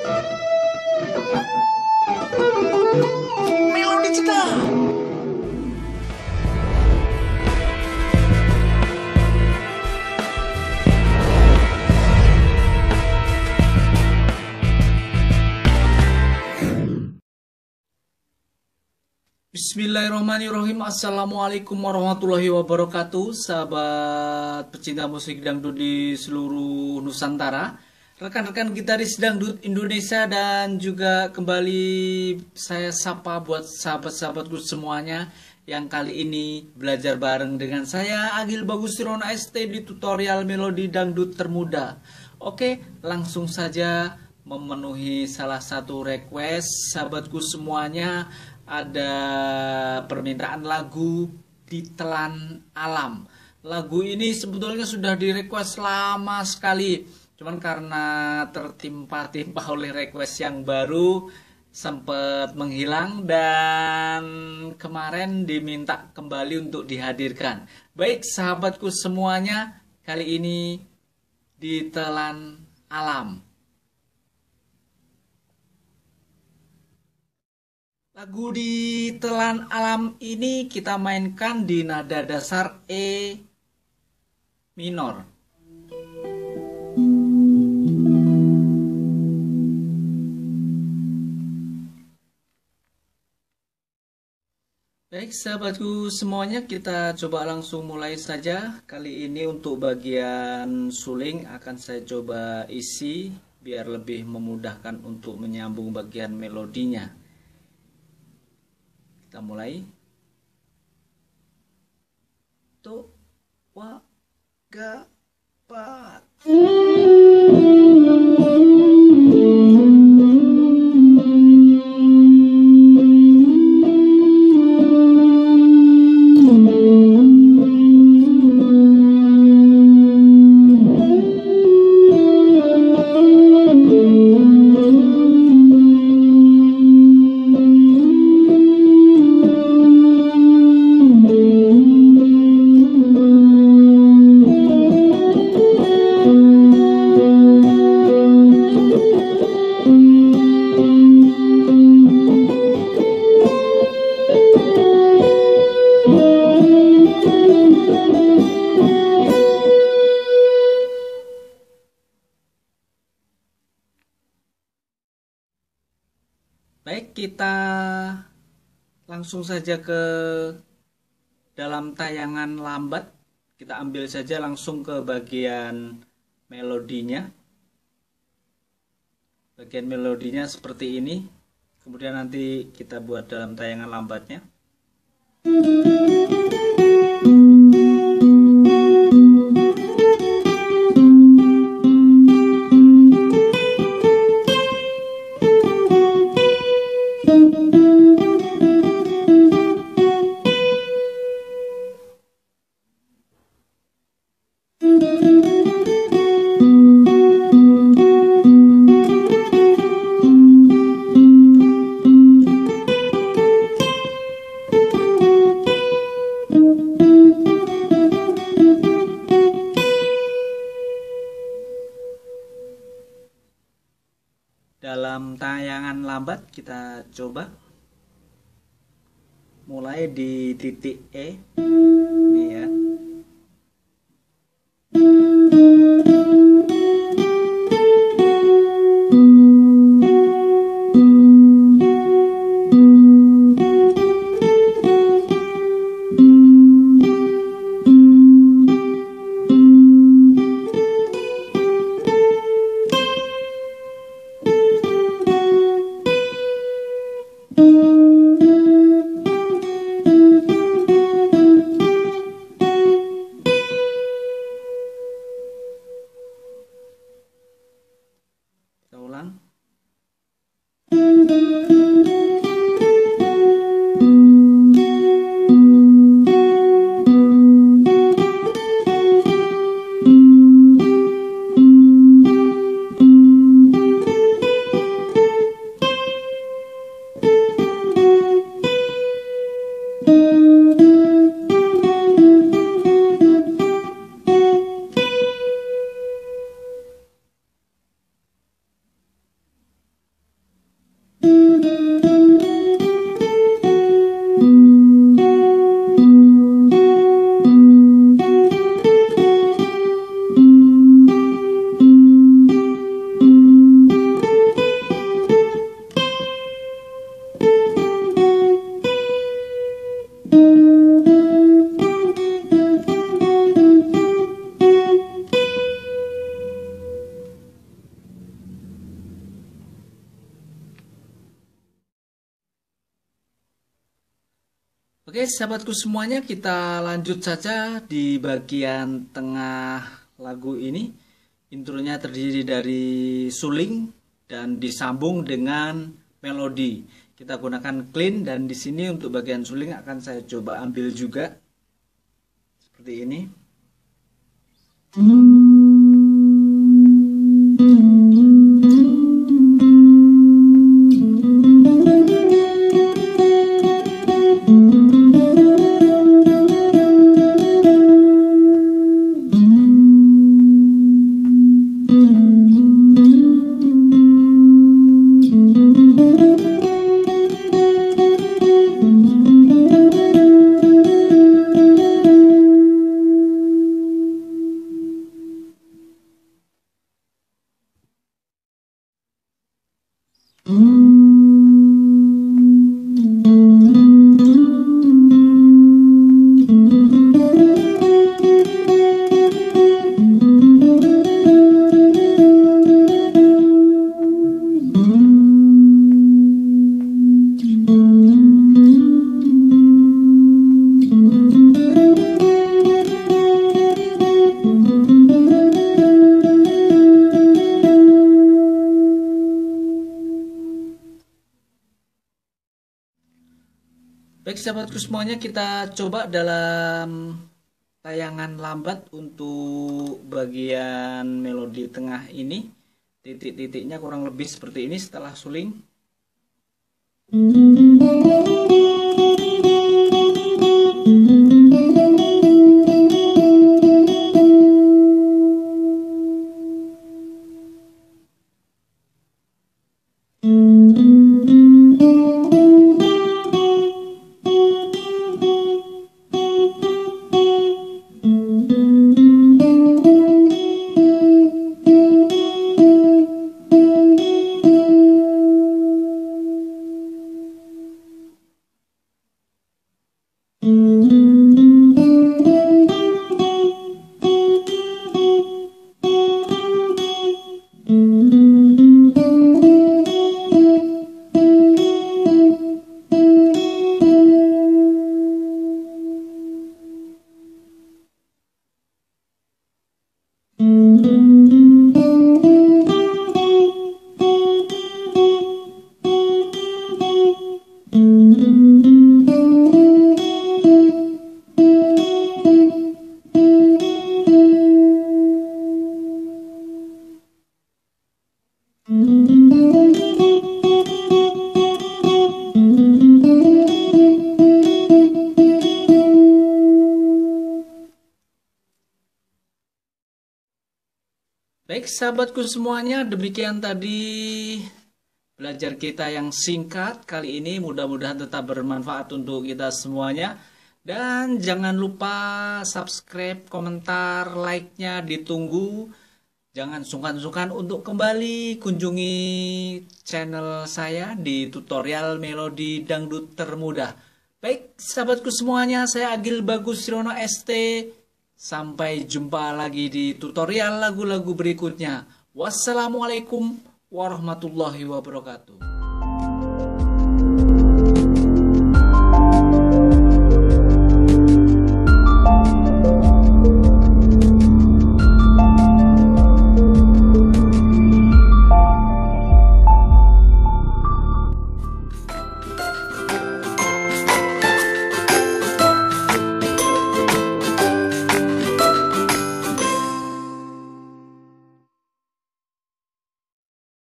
Melodi Jeddah. Bismillahirrahmanirrahim. Assalamualaikum warahmatullahi wabarakatuh. Sahabat pecinta musik dangdut di seluruh Nusantara, rekan-rekan gitaris dangdut Indonesia, dan juga kembali saya sapa buat sahabat-sahabatku semuanya yang kali ini belajar bareng dengan saya Agil Bagustirona ST di tutorial melodi dangdut termuda. Oke, langsung saja memenuhi salah satu request sahabatku semuanya. Ada permintaan lagu Ditelan Alam. Lagu ini sebetulnya sudah di-request lama sekali, cuman karena tertimpa-timpa oleh request yang baru sempat menghilang dan kemarin diminta kembali untuk dihadirkan. Baik sahabatku semuanya, kali ini Ditelan Alam. Lagu Ditelan Alam ini kita mainkan di nada dasar E minor. Baik sahabatku semuanya, kita coba langsung mulai saja. Kali ini untuk bagian suling akan saya coba isi biar lebih memudahkan untuk menyambung bagian melodinya. Kita mulai. To, wa, ga, pa. Baik, kita langsung saja ke dalam tayangan lambat. Kita ambil saja langsung ke bagian melodinya. Bagian melodinya seperti ini. Kemudian nanti kita buat dalam tayangan lambatnya. Dalam tayangan lambat kita coba mulai di titik E ini ya. Kita ulang. Oke, sahabatku semuanya, kita lanjut saja di bagian tengah lagu ini. Intronya terdiri dari suling dan disambung dengan melodi. Kita gunakan clean, dan di sini untuk bagian suling akan saya coba ambil juga seperti ini. Baik sahabatku semuanya, kita coba dalam tayangan lambat untuk bagian melodi tengah ini. Titik-titiknya kurang lebih seperti ini setelah suling. Baik sahabatku semuanya, demikian tadi belajar kita yang singkat kali ini. Mudah-mudahan tetap bermanfaat untuk kita semuanya. Dan jangan lupa subscribe, komentar, like-nya ditunggu. Jangan sungkan-sungkan untuk kembali kunjungi channel saya di tutorial melodi dangdut termudah. Baik sahabatku semuanya, saya Agil Bagus Rono ST. Sampai jumpa lagi di tutorial lagu-lagu berikutnya. Wassalamualaikum warahmatullahi wabarakatuh.